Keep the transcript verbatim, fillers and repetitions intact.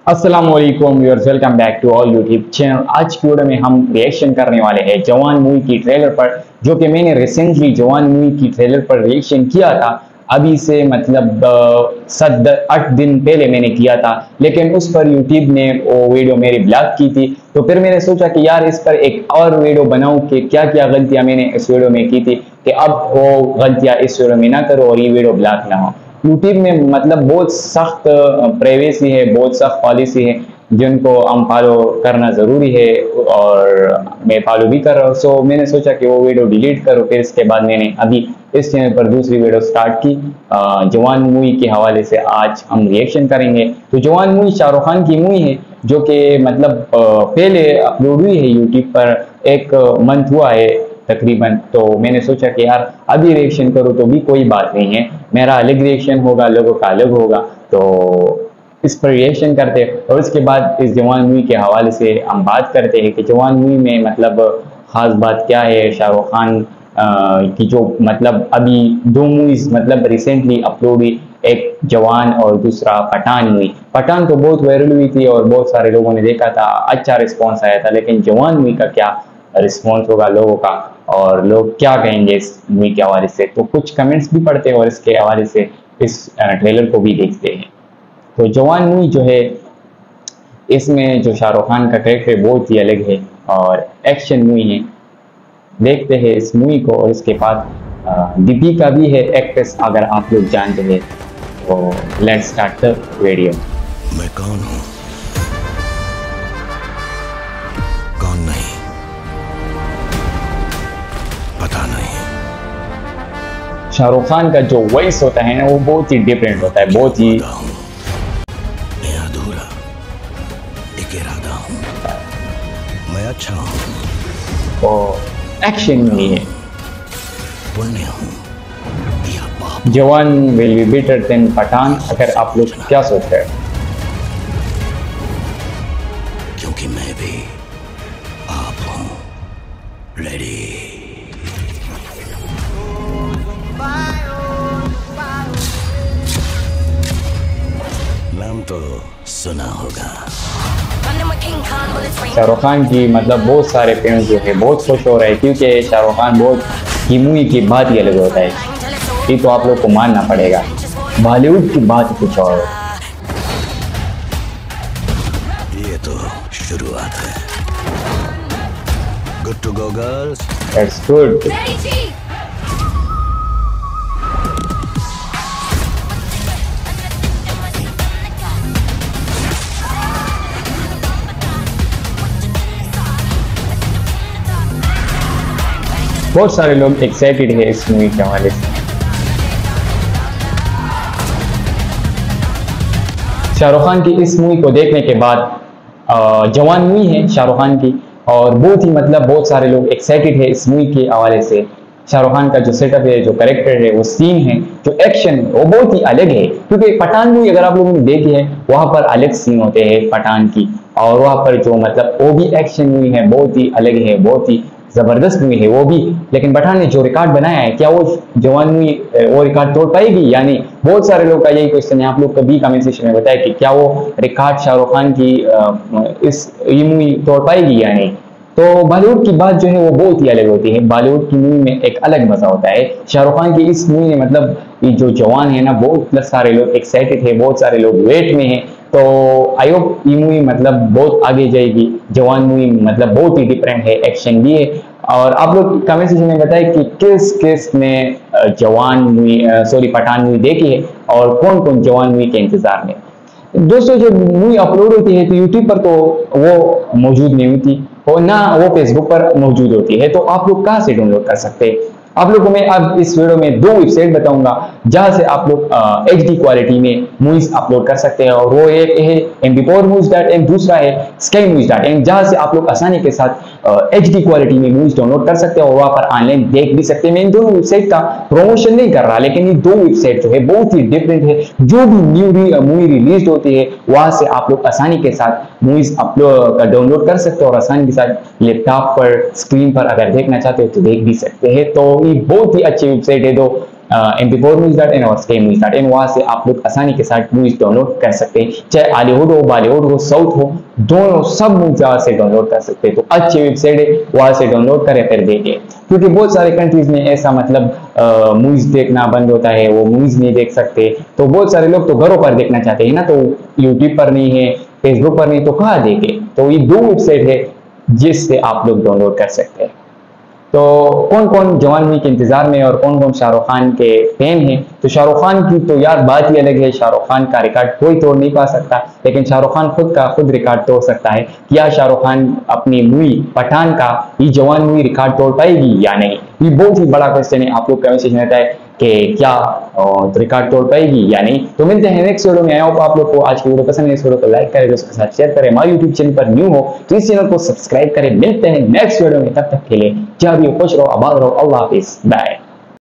अस्सलामुअलैकुम viewers, welcome back to all YouTube channel. आज की वीडियो में हम रिएक्शन करने वाले हैं जवान मूवी की ट्रेलर पर, जो कि मैंने रिसेंटली जवान मूवी की ट्रेलर पर रिएक्शन किया था। अभी से मतलब सत आठ दिन पहले मैंने किया था, लेकिन उस पर यूट्यूब ने वो वीडियो मेरी ब्लॉक की थी। तो फिर मैंने सोचा कि यार इस पर एक और वीडियो बनाऊं कि क्या क्या गलतियां मैंने इस वीडियो में की थी, कि अब वो गलतियां इस वीडियो में ना करो और ये वीडियो ब्लॉक ना हो। यूट्यूब में मतलब बहुत सख्त प्राइवेसी है, बहुत सख्त पॉलिसी है, जिनको हम फॉलो करना ज़रूरी है और मैं फॉलो भी कर रहा हूँ। सो मैंने सोचा कि वो वीडियो डिलीट करो। फिर इसके बाद मैंने अभी इस चैनल पर दूसरी वीडियो स्टार्ट की जवान मूवी के हवाले से। आज हम रिएक्शन करेंगे। तो जवान मूवी शाहरुख खान की मूवी है, जो कि मतलब पहले अपलोड हुई है यूट्यूब पर, एक मंथ हुआ है तकरीबन। तो मैंने सोचा कि यार अभी रिएक्शन करूँ तो भी कोई बात नहीं है, मेरा अलग रिएक्शन होगा, लोगों का अलग होगा। तो इस पर रिएक्शन करते हैं और उसके बाद इस जवान मूवी के हवाले से हम बात करते हैं कि जवान मूवी में मतलब खास बात क्या है। शाहरुख खान की जो मतलब अभी दो मूवीज मतलब रिसेंटली अपलोड हुई, एक जवान और दूसरा पठान मूवी। पठान तो बहुत वायरल हुई थी और बहुत सारे लोगों ने देखा था, अच्छा रिस्पॉन्स आया था। लेकिन जवान मूवी का क्या रिस्पॉन्स होगा लोगों का और लोग क्या कहेंगे इस मूवी के हवाले से, तो कुछ कमेंट्स भी पढ़ते हैं और इसके हवाले से इस ट्रेलर को भी देखते हैं। तो जवान मूवी जो है, इसमें जो शाहरुख खान का कैरेक्टर बहुत ही अलग है और एक्शन मूवी है। देखते हैं इस मूवी को। और इसके बाद दीपिका भी है एक्ट्रेस, अगर आप लोग जानते हैं। तो लेट्स स्टार्ट द वीडियो। मैं कौन हूँ, कौन नहीं पता नहीं। शाहरुख खान का जो वॉइस होता है ना, वो बहुत ही डिफरेंट होता है, बहुत ही अधूरा एक इरादा हूँ, मैं अच्छा हूँ। और एक्शन मूवी है। पुण्य हूँ या पाप। Jawan will be better than Pathan, अगर आप लोग क्या सोच रहे हो? क्योंकि मैं भी आप हूँ। रेडी। नाम तो सुना होगा। शाहरुख खान की मतलब बहुत सारे फैंस जो है बहुत खुश हो रहे हैं, क्योंकि शाहरुख खान बहुत की मूवी की बात ही अलग होता है। ये तो आप लोग को मानना पड़ेगा, बॉलीवुड की बात कुछ और। ये तो शुरुआत है। Good to go girls. That's good. बहुत सारे लोग एक्साइटेड है इस मूवी के हवाले से। शाहरुख खान की इस मूवी को देखने के बाद जवान मूवी है शाहरुख खान की, और बहुत ही मतलब बहुत सारे लोग एक्साइटेड है इस मूवी के हवाले से। शाहरुख खान का जो सेटअप है, जो कैरेक्टर है, वो सीन है, जो एक्शन वो बहुत ही अलग है। क्योंकि पठान मूवी अगर आप लोगों ने देखी है, वहां पर अलग सीन होते हैं पठान की, और वहां पर जो मतलब वो भी एक्शन मूवी है, बहुत ही अलग है, बहुत ही जबरदस्त मूवी है वो भी। लेकिन पठान ने जो रिकॉर्ड बनाया है, क्या वो जवान मूवी वो रिकॉर्ड तोड़ पाएगी या नहीं? बहुत सारे लोग का यही क्वेश्चन है। आप लोग कभी कमेंट सेक्शन में बताएं कि क्या वो रिकॉर्ड शाहरुख खान की इस ये मूवी तोड़ पाएगी या नहीं। तो बॉलीवुड की बात जो है वो बहुत ही अलग होती है। बॉलीवुड की मूवी में एक अलग मजा होता है। शाहरुख खान की इस मूवी में मतलब ये जो जवान है ना, बहुत प्लस सारे लोग एक्साइटेड है, बहुत सारे लोग वेट में है। तो आई होप ये मूवी मतलब बहुत आगे जाएगी। जवान मूवी मतलब बहुत ही डिफरेंट है, एक्शन भी है। और आप लोग कमेंट सेक्शन में बताएं कि किस किस ने जवान मूवी सॉरी पठान मूवी देखी है और कौन कौन जवान मूवी के इंतजार में। दोस्तों, जब मूवी अपलोड होती है तो यूट्यूब पर तो वो मौजूद नहीं होती और ना वो फेसबुक पर मौजूद होती है। तो आप लोग कहाँ से डाउनलोड कर सकते हैं? आप लोगों को मैं अब इस वीडियो में दो वेबसाइट बताऊंगा, जहां से आप लोग एच डी क्वालिटी में मूवीज अपलोड कर सकते हैं। और वो एक है M B four movies dot इन, दूसरा है स्काई मूवीज डॉट इन, जहां से आप लोग आसानी के साथ एच डी क्वालिटी में मूवीज डाउनलोड कर सकते हैं और वहां पर ऑनलाइन देख भी सकते हैं। मैं इन दोनों वेबसाइट का प्रमोशन नहीं कर रहा, लेकिन ये दो वेबसाइट जो है बहुत ही डिफरेंट है। जो भी न्यू मूवी रिलीज होती है, वहां से आप लोग आसानी के साथ मूवीज अपलोड डाउनलोड कर सकते हैं और आसानी के साथ लैपटॉप पर, स्क्रीन पर अगर देखना चाहते हो तो देख भी सकते हैं। तो ये बहुत ही अच्छी वेबसाइट है। दो M P four movies dot in और स्टे मूवीज डॉट इन, वहाँ से आप लोग आसानी के साथ मूवीज डाउनलोड कर सकते हैं, चाहे हॉलीवुड हो, बॉलीवुड हो, साउथ हो, दोनों सब मूवीज वहाँ से डाउनलोड कर सकते हैं। तो अच्छी वेबसाइट है, वहाँ से डाउनलोड करें फिर देखिए, क्योंकि बहुत सारे कंट्रीज में ऐसा मतलब मूवीज देखना बंद होता है, वो मूवीज नहीं देख सकते, तो बहुत सारे लोग तो घरों पर देखना चाहते हैं ना, तो यूट्यूब पर नहीं है, फेसबुक पर नहीं, तो कहाँ देखे। तो ये दो वेबसाइट है जिससे आप लोग डाउनलोड कर सकते हैं। तो कौन कौन जवान मूवी के इंतजार में और कौन कौन शाहरुख खान के फैन हैं, तो शाहरुख खान की तो यार बात ही अलग है, शाहरुख खान का रिकॉर्ड कोई तोड़ नहीं पा सकता, लेकिन शाहरुख खान खुद का खुद रिकॉर्ड तोड़ सकता है। क्या शाहरुख खान अपनी मूवी पठान का ये जवान मूवी रिकॉर्ड तोड़ पाएगी या नहीं, ये बहुत ही बड़ा क्वेश्चन है। आप लोग का मैसेज रहता है कि क्या रिकॉर्ड तोड़ पाएगी या नहीं। तो मिलते हैं नेक्स्ट वीडियो में। आई होप आप लोग को आज की वीडियो पसंद है, इस वीडियो को लाइक करें, दोस्तों के साथ शेयर करें, हमारे यूट्यूब चैनल पर न्यू हो तो इस चैनल को सब्सक्राइब करें। मिलते हैं नेक्स्ट वीडियो में, तब तक के लिए जय भी, खुश रहो, आबाद रहो, अल्लाह हाफिज, बाय।